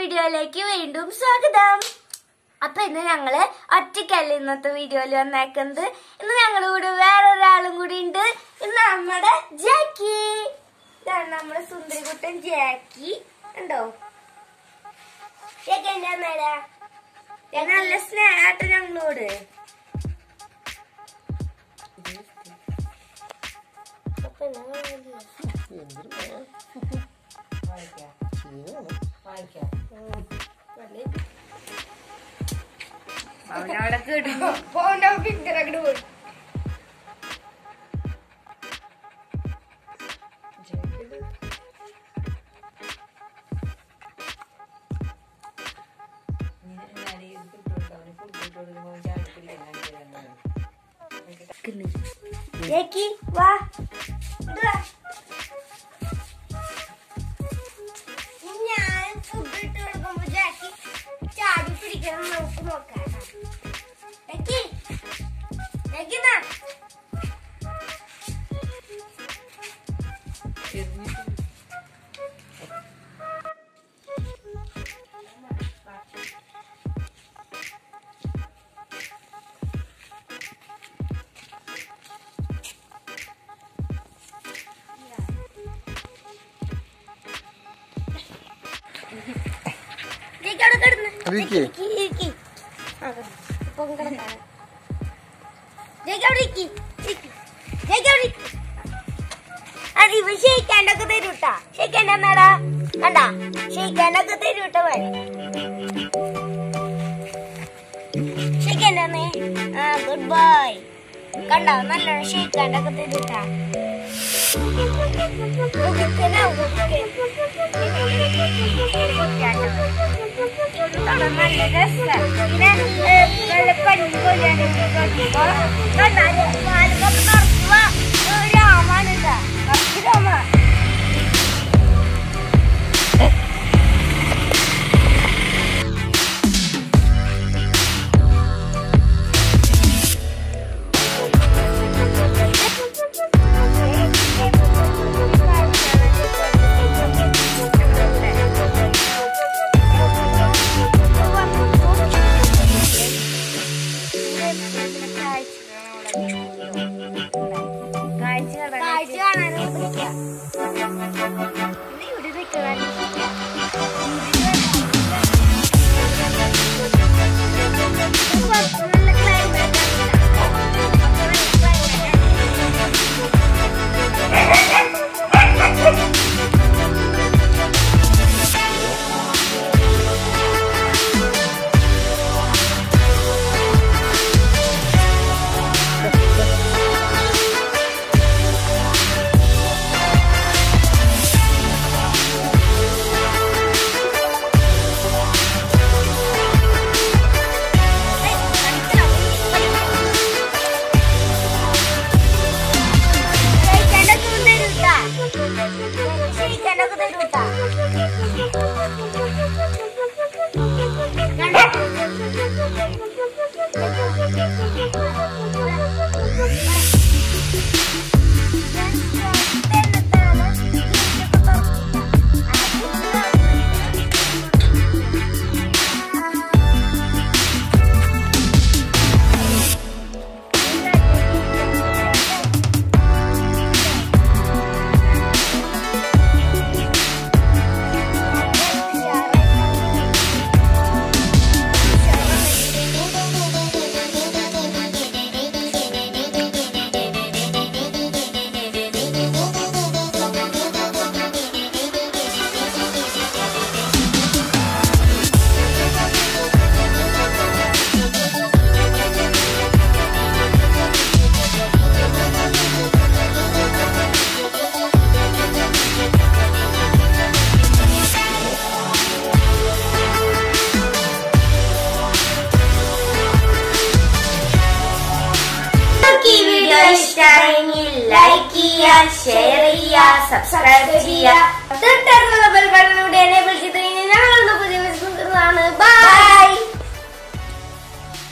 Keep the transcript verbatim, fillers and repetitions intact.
വീഡിയോയിലേക്ക് വീണ്ടും സ്വാഗതം. അപ്പൊ ഇന്ന് ഞങ്ങള് ഒറ്റയ്ക്കല്ല ഇന്നത്തെ വീഡിയോയിൽ വന്നേക്കുന്നത്. ഇന്ന് ഞങ്ങളുടെ കൂടെ വേറൊരാളും കൂടി ഉണ്ട്. ഇന്ന് നമ്മുടെ ജാക്കി. ഇതാണ് നമ്മുടെ സുന്ദരികുട്ടൻ ജാക്കി. ഉണ്ടോ നല്ല സ്നേഹായിട്ട് ഞങ്ങളോട്. അവനവിടെ കേട്ടു പിക്ചർ അങ്ങോട്ട് പോയി. ജാക്കി വാ, ഞാൻ ഫുഡ് ഇട്ട് കൊടുക്കുമ്പോ ജാക്കി ചാടി പിടിക്കണം. നമുക്ക് നോക്കാം. ജാക്കി ജാക്കി എന്നാ ഷെയ്ക്കാണ്ടൊക്കെ തരൂട്ടാ. ഷെയ്ക്കാണ്ട എന്നാടാ കണ്ടാ ഷെയ്ക്കാണ്ടൊക്കെ തരൂട്ട പോലെ ഷെയ്ക്കാണ്ടേ. ആ ഗുഡ് ബോയ്. കണ്ടോ നല്ലോണം ഷെയ്ക്കാണ്ടൊക്കെ തരൂട്ടാ. നല്ല രസം. പിന്നെ നല്ല പഞ്ഞി പോലെയാണ് രാമാനുണ്ടാ രാമ. ലൈക്ക് ചെയ്യുക, ഷെയർ ചെയ്യുക, സബ്സ്ക്രൈബ് ചെയ്യുക. തൊട്ടടുത്തുള്ള ബെൽ ബട്ടൺ കൂടി എനേബിൾ ചെയ്ത്